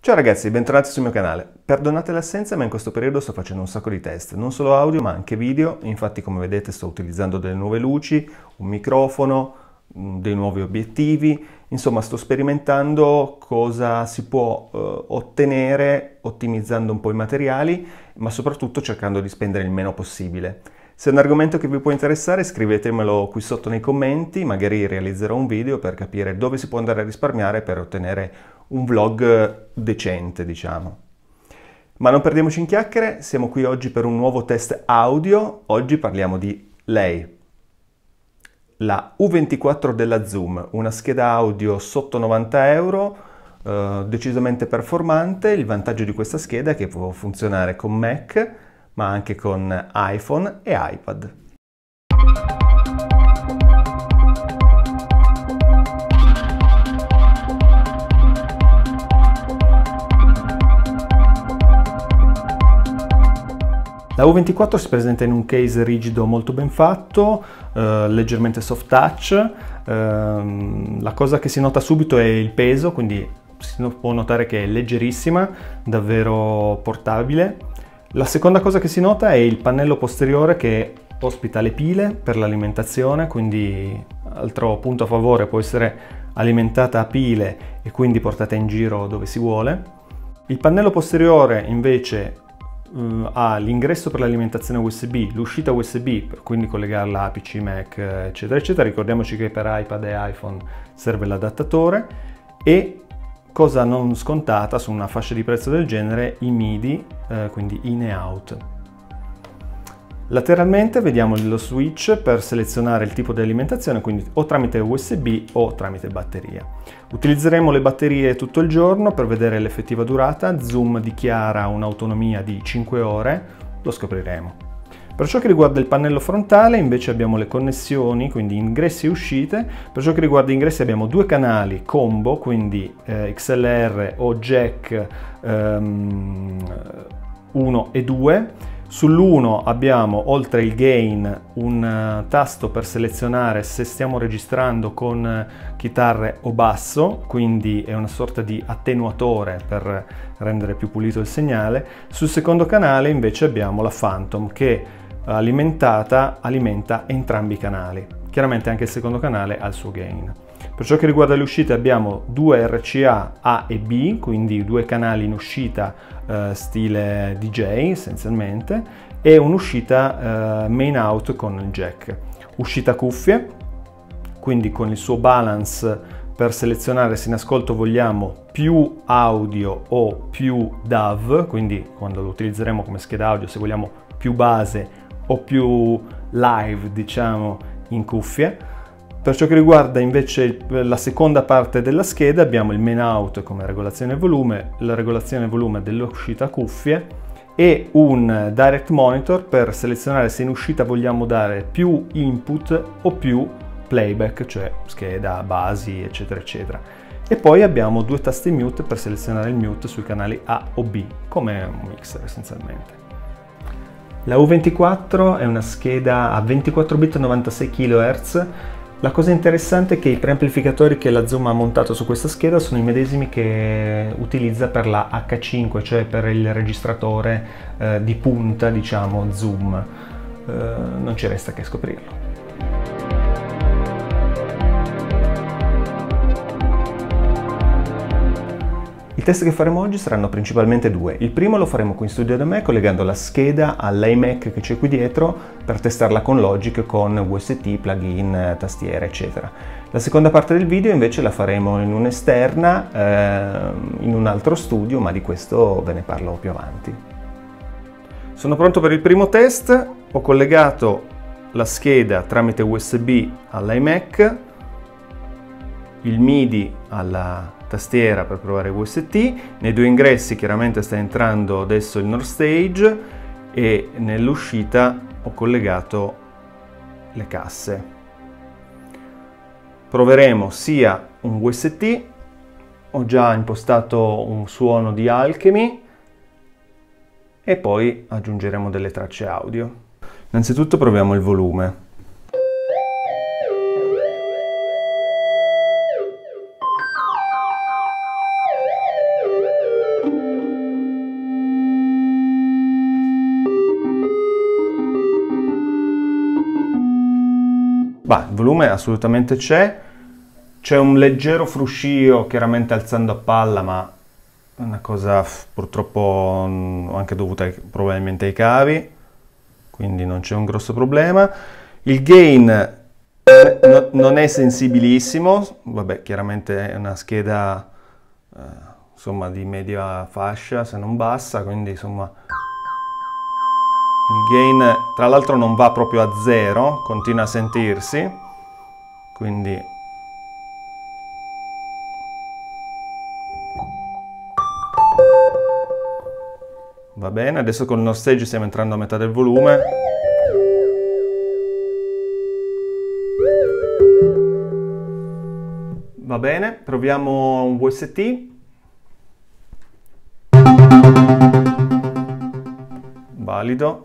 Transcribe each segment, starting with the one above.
Ciao ragazzi, bentornati sul mio canale. Perdonate l'assenza, ma in questo periodo sto facendo un sacco di test, non solo audio ma anche video. Infatti, come vedete, sto utilizzando delle nuove luci, un microfono, dei nuovi obiettivi. Insomma, sto sperimentando cosa si può ottenere ottimizzando un po' i materiali, ma soprattutto cercando di spendere il meno possibile. Se è un argomento che vi può interessare, scrivetemelo qui sotto nei commenti, magari realizzerò un video per capire dove si può andare a risparmiare per ottenere un vlog decente, diciamo. Ma non perdiamoci in chiacchiere, siamo qui oggi per un nuovo test audio. Oggi parliamo di lei, la U24 della Zoom, una scheda audio sotto 90 euro, decisamente performante. Il vantaggio di questa scheda è che può funzionare con Mac, ma anche con iPhone e iPad. La U24 si presenta in un case rigido molto ben fatto, leggermente soft touch. La cosa che si nota subito è il peso, quindi si può notare che è leggerissima, davvero portabile. La seconda cosa che si nota è il pannello posteriore che ospita le pile per l'alimentazione, quindi altro punto a favore, può essere alimentata a pile e quindi portata in giro dove si vuole. Il pannello posteriore invece ha l'ingresso per l'alimentazione USB, l'uscita USB per quindi collegarla a PC, Mac, eccetera eccetera. Ricordiamoci che per iPad e iPhone serve l'adattatore e, cosa non scontata su una fascia di prezzo del genere, i MIDI, quindi in e out. Lateralmente vediamo lo switch per selezionare il tipo di alimentazione, quindi o tramite USB o tramite batteria. Utilizzeremo le batterie tutto il giorno per vedere l'effettiva durata. Zoom dichiara un'autonomia di 5 ore, lo scopriremo. Per ciò che riguarda il pannello frontale invece abbiamo le connessioni, quindi ingressi e uscite. Per ciò che riguarda ingressi abbiamo due canali combo, quindi XLR o jack 1 e 2. Sull'1 abbiamo, oltre il gain, un tasto per selezionare se stiamo registrando con chitarre o basso, quindi è una sorta di attenuatore per rendere più pulito il segnale. Sul secondo canale invece abbiamo la Phantom che alimenta entrambi i canali. Chiaramente anche il secondo canale ha il suo gain. Per ciò che riguarda le uscite abbiamo due RCA A e B, quindi due canali in uscita stile DJ essenzialmente, e un'uscita main out con il jack. Uscita cuffie, quindi con il suo balance per selezionare se in ascolto vogliamo più audio o più DAW, quindi quando lo utilizzeremo come scheda audio, se vogliamo più base o più live, diciamo, in cuffie. Per ciò che riguarda invece la seconda parte della scheda abbiamo il main out come regolazione volume, la regolazione volume dell'uscita cuffie e un direct monitor per selezionare se in uscita vogliamo dare più input o più playback, cioè scheda, basi, eccetera eccetera. E poi abbiamo due tasti mute per selezionare il mute sui canali A o B, come un mixer essenzialmente. La U24 è una scheda a 24 bit 96 kHz. La cosa interessante è che i preamplificatori che la Zoom ha montato su questa scheda sono i medesimi che utilizza per la H5, cioè per il registratore di punta, diciamo, Zoom. Non ci resta che scoprirlo. I test che faremo oggi saranno principalmente due. Il primo lo faremo qui in studio da me collegando la scheda all'iMac che c'è qui dietro per testarla con Logic, con VST, plugin, tastiere, eccetera. La seconda parte del video invece la faremo in un'esterna, in un altro studio, ma di questo ve ne parlo più avanti. Sono pronto per il primo test. Ho collegato la scheda tramite USB all'iMac, il MIDI alla tastiera per provare VST. Nei due ingressi chiaramente sta entrando adesso il North Stage e nell'uscita ho collegato le casse. Proveremo sia un VST, ho già impostato un suono di Alchemy e poi aggiungeremo delle tracce audio. Innanzitutto proviamo il volume. Bah, il volume assolutamente c'è un leggero fruscio chiaramente alzando a palla, ma è una cosa purtroppo anche dovuta probabilmente ai cavi, quindi non c'è un grosso problema. Il gain non è sensibilissimo, vabbè, chiaramente è una scheda insomma di media fascia se non bassa, quindi insomma il gain tra l'altro non va proprio a zero, continua a sentirsi, quindi va bene. Adesso con il No Stage stiamo entrando a metà del volume. Va bene, proviamo un VST. Valido.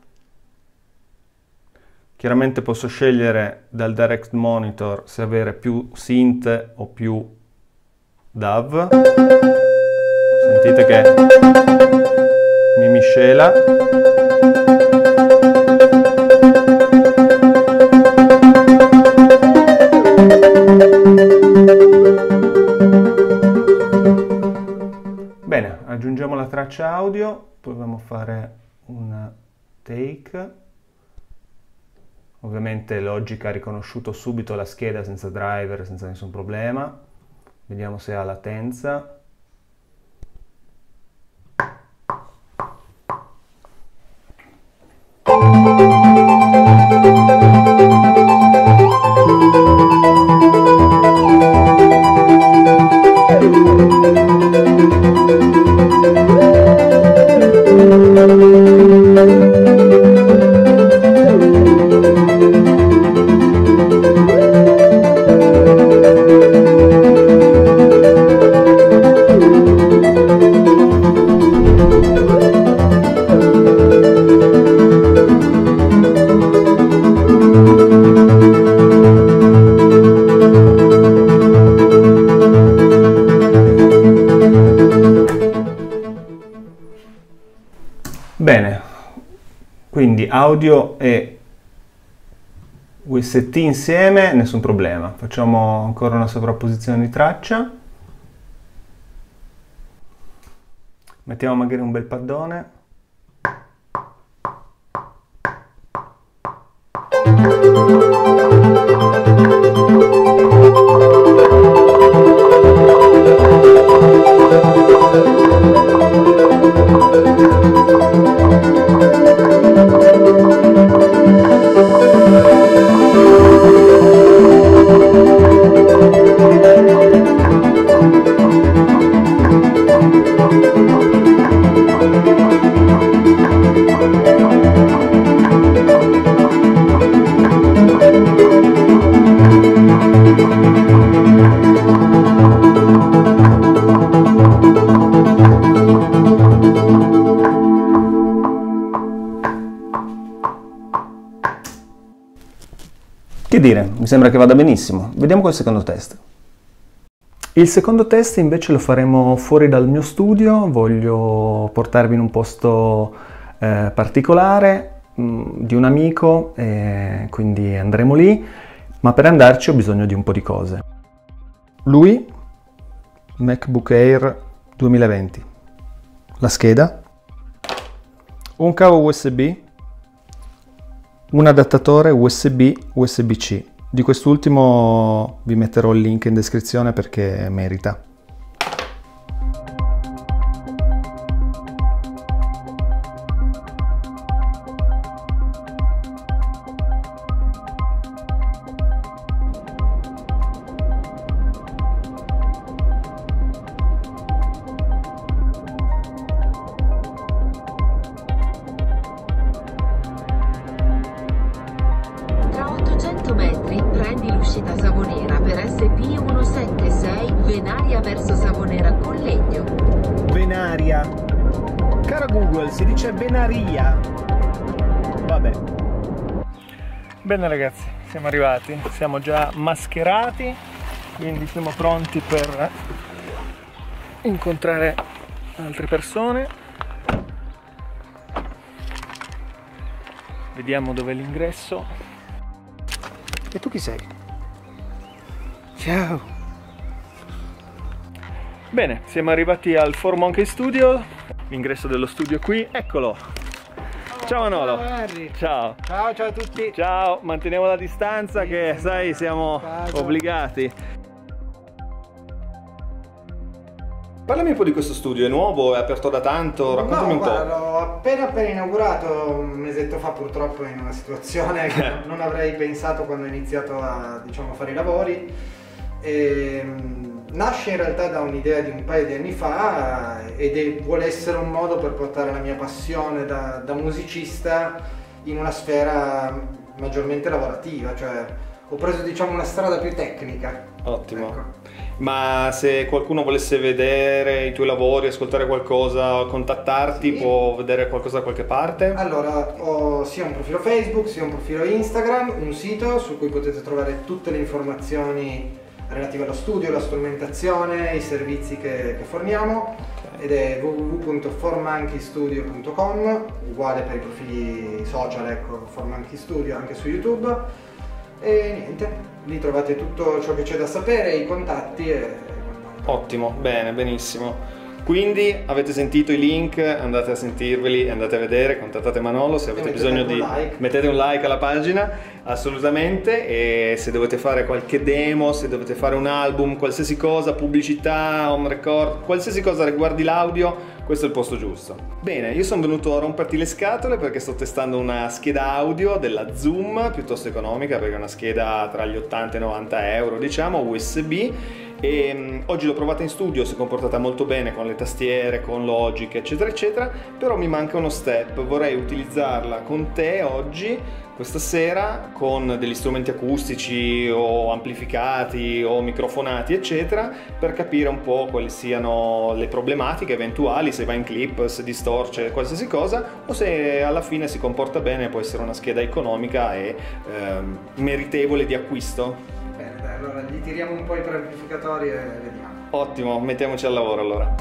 Chiaramente posso scegliere dal Direct Monitor se avere più synth o più DAV. Sentite che mi miscela. Bene, aggiungiamo la traccia audio, proviamo a fare un take. Ovviamente Logic ha riconosciuto subito la scheda senza driver, senza nessun problema. Vediamo se ha latenza. Bene, quindi audio e VST insieme, nessun problema. Facciamo ancora una sovrapposizione di traccia. Mettiamo magari un bel paddone. Che dire, mi sembra che vada benissimo. Vediamo col secondo test. Il secondo test invece lo faremo fuori dal mio studio, voglio portarvi in un posto particolare di un amico, quindi andremo lì, ma per andarci ho bisogno di un po' di cose. Lui, MacBook Air 2020, la scheda, un cavo USB, un adattatore USB USB-C. Di quest'ultimo vi metterò il link in descrizione perché merita. Prendi l'uscita Savonera per SP176 Venaria verso Savonera Collegno. Venaria. Caro Google, si dice Venaria. Vabbè. Bene ragazzi, siamo arrivati. Siamo già mascherati, quindi siamo pronti per incontrare altre persone. Vediamo dov'è l'ingresso. E tu chi sei? Ciao. Bene, siamo arrivati al 4Monkey Studio, l'ingresso dello studio qui, eccolo! Ciao Manolo! Ciao Henry! Ciao! Ciao, ciao a tutti! Ciao, manteniamo la distanza che sai siamo obbligati. Parlami un po' di questo studio, è nuovo, è aperto da tanto, raccontami un po'. Guarda, l'ho appena inaugurato un mesetto fa, purtroppo in una situazione che non avrei pensato quando ho iniziato a, diciamo, fare i lavori. Nasce in realtà da un'idea di un paio di anni fa vuole essere un modo per portare la mia passione da musicista in una sfera maggiormente lavorativa, cioè ho preso, diciamo, una strada più tecnica. Ottimo. Ecco. Ma se qualcuno volesse vedere i tuoi lavori, ascoltare qualcosa, contattarti, sì, può vedere qualcosa da qualche parte? Allora, ho sia un profilo Facebook, sia un profilo Instagram, un sito su cui potete trovare tutte le informazioni relative allo studio, alla strumentazione, i servizi che forniamo, ed è www.4monkeystudio.com, uguale per i profili social, ecco, 4Monkey Studio anche su YouTube. E niente, lì trovate tutto ciò che c'è da sapere, i contatti e quant'altro. Ottimo, bene, benissimo. Quindi avete sentito i link, andate a sentirveli, andate a vedere, contattate Manolo se avete bisogno di... Mettete un like alla pagina, assolutamente, e se dovete fare qualche demo, se dovete fare un album, qualsiasi cosa, pubblicità, home record, qualsiasi cosa riguardi l'audio, questo è il posto giusto. Bene, io sono venuto a romperti le scatole perché sto testando una scheda audio della Zoom, piuttosto economica, perché è una scheda tra gli 80 e 90 euro, diciamo, USB. E oggi l'ho provata in studio, si è comportata molto bene con le tastiere, con Logic, eccetera eccetera, però mi manca uno step. Vorrei utilizzarla con te oggi, questa sera, con degli strumenti acustici o amplificati o microfonati eccetera, per capire un po' quali siano le problematiche eventuali, se va in clip, se distorce qualsiasi cosa, o se alla fine si comporta bene, può essere una scheda economica e meritevole di acquisto. Bene, dai, allora gli tiriamo un po' i preamplificatori e vediamo. Ottimo, mettiamoci al lavoro allora.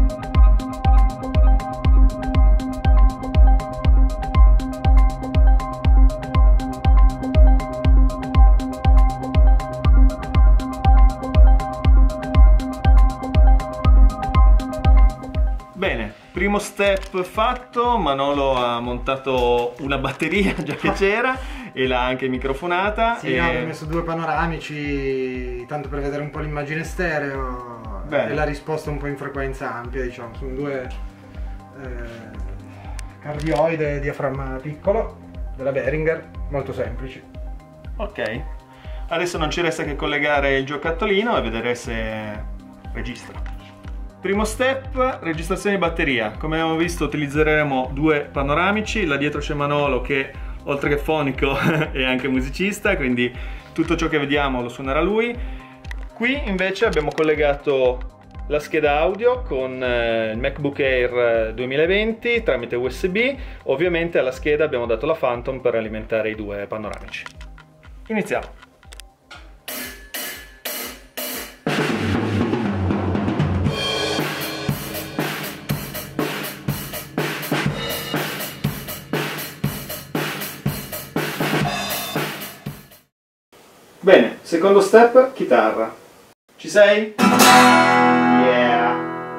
Bene, primo step fatto, Manolo ha montato una batteria già che c'era e l'ha anche microfonata. Sì, no, ho messo due panoramici, tanto per vedere un po' l'immagine stereo. Bene. E la risposta un po' in frequenza ampia, diciamo, sono due cardioide diaframma piccolo della Behringer, molto semplici. Ok, adesso non ci resta che collegare il giocattolino e vedere se registra. Primo step, registrazione di batteria. Come abbiamo visto utilizzeremo due panoramici, là dietro c'è Manolo che oltre che fonico è anche musicista, quindi tutto ciò che vediamo lo suonerà lui. Qui invece abbiamo collegato la scheda audio con il MacBook Air 2020 tramite USB, ovviamente alla scheda abbiamo dato la Phantom per alimentare i due panoramici. Iniziamo. Bene, secondo step, chitarra. Ci sei? Yeah!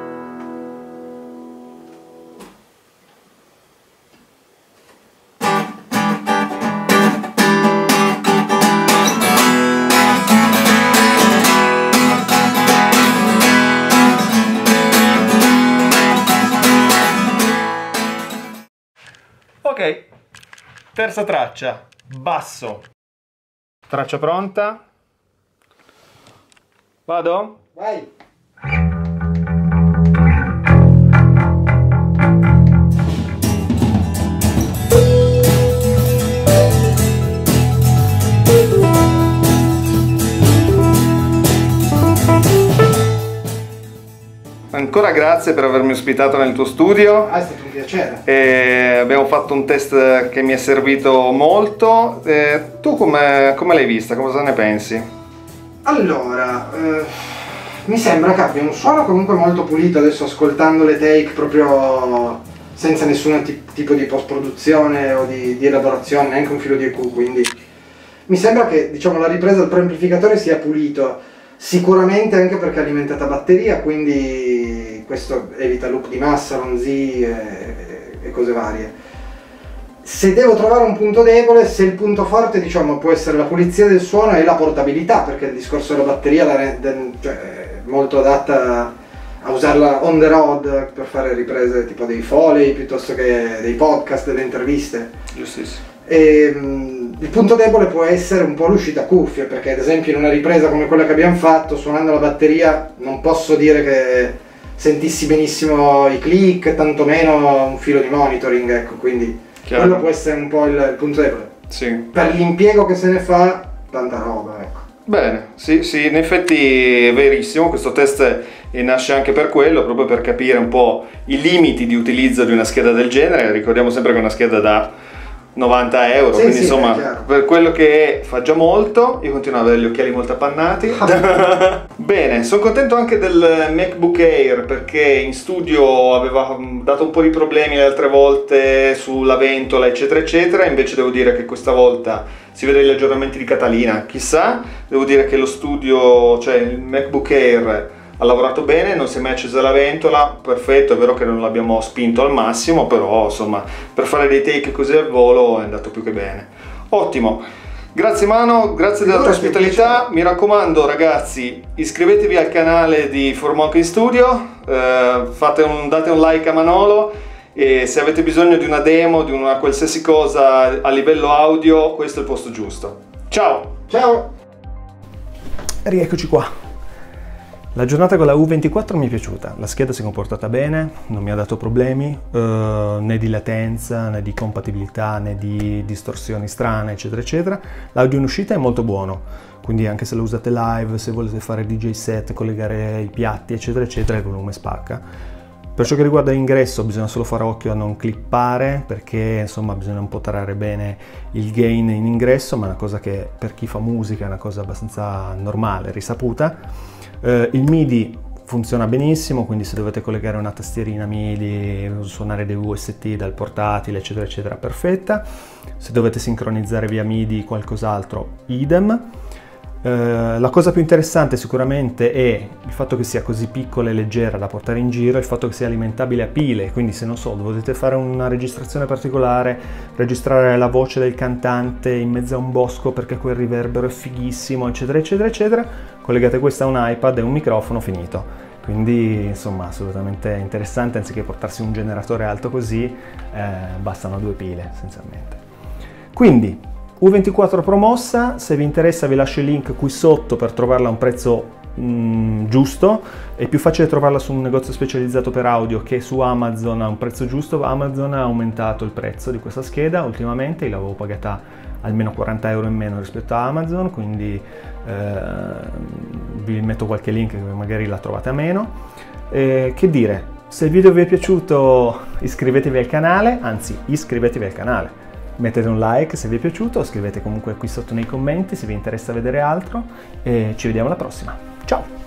Ok, terza traccia, basso. Traccia pronta? Vado? Vai! Ancora grazie per avermi ospitato nel tuo studio. È stato un piacere. Abbiamo fatto un test che mi è servito molto. Tu come l'hai vista? Cosa ne pensi? Allora, mi sembra che abbia un suono comunque molto pulito, adesso ascoltando le take proprio senza nessun tipo di post-produzione o di elaborazione, neanche un filo di EQ, quindi Mi sembra che, diciamo, la ripresa del preamplificatore sia pulito, sicuramente anche perché è alimentata a batteria, quindi questo evita loop di massa, ronzii e cose varie. Se devo trovare un punto debole, se il punto forte, diciamo, può essere la pulizia del suono e la portabilità, perché il discorso della batteria cioè, è molto adatta a usarla on the road per fare riprese tipo dei foley piuttosto che dei podcast, delle interviste. Giustissimo. Il punto debole può essere un po' l'uscita a cuffie, perché ad esempio in una ripresa come quella che abbiamo fatto, suonando la batteria, non posso dire che sentissi benissimo i click, tantomeno un filo di monitoring, ecco, quindi chiaro, quello può essere un po' il punto debole. Sì. Per l'impiego che se ne fa, tanta roba, ecco. Bene, sì, in effetti è verissimo, questo test nasce anche per quello, proprio per capire un po' i limiti di utilizzo di una scheda del genere. Ricordiamo sempre che è una scheda da 90 euro, Sì, quindi sì, insomma per quello che è fa già molto. Io continuo ad avere gli occhiali molto appannati. Bene, sono contento anche del MacBook Air, perché in studio aveva dato un po' di problemi le altre volte sulla ventola eccetera eccetera, invece devo dire che questa volta si vede gli aggiornamenti di Catalina, chissà. Devo dire che lo studio, cioè il MacBook Air, ha lavorato bene, non si è mai accesa la ventola, perfetto. È vero che non l'abbiamo spinto al massimo, però insomma per fare dei take così al volo è andato più che bene. Ottimo, grazie Mano, grazie della tua ospitalità. Mi raccomando ragazzi, iscrivetevi al canale di For Monkey Studio, date un like a Manolo, e se avete bisogno di una demo, di una qualsiasi cosa a livello audio, questo è il posto giusto. Ciao! Ciao! Rieccoci qua. La giornata con la U24 mi è piaciuta, la scheda si è comportata bene, non mi ha dato problemi, né di latenza, né di compatibilità, né di distorsioni strane, eccetera, eccetera. L'audio in uscita è molto buono, quindi anche se lo usate live, se volete fare DJ set, collegare i piatti, eccetera, eccetera, il volume spacca. Per ciò che riguarda l'ingresso bisogna solo fare occhio a non clippare, perché insomma bisogna un po' tarare bene il gain in ingresso, ma è una cosa che per chi fa musica è una cosa abbastanza normale, risaputa. Il MIDI funziona benissimo, quindi se dovete collegare una tastierina MIDI, suonare dei VST dal portatile eccetera eccetera, perfetta. Se dovete sincronizzare via MIDI qualcos'altro, idem. La cosa più interessante sicuramente è il fatto che sia così piccola e leggera da portare in giro, il fatto che sia alimentabile a pile, quindi se non so, dovete fare una registrazione particolare, registrare la voce del cantante in mezzo a un bosco perché quel riverbero è fighissimo, eccetera eccetera eccetera, collegate questa a un iPad e un microfono, finito. Quindi insomma assolutamente interessante, anziché portarsi un generatore alto così, bastano 2 pile essenzialmente. Quindi U24 promossa, se vi interessa vi lascio il link qui sotto per trovarla a un prezzo giusto. È più facile trovarla su un negozio specializzato per audio che su Amazon a un prezzo giusto. Amazon ha aumentato il prezzo di questa scheda ultimamente, io l'avevo pagata almeno 40 euro in meno rispetto a Amazon, quindi vi metto qualche link che magari la trovate a meno. Che dire, se il video vi è piaciuto iscrivetevi al canale, anzi iscrivetevi al canale. Mettete un like se vi è piaciuto, scrivete comunque qui sotto nei commenti se vi interessa vedere altro e ci vediamo alla prossima. Ciao!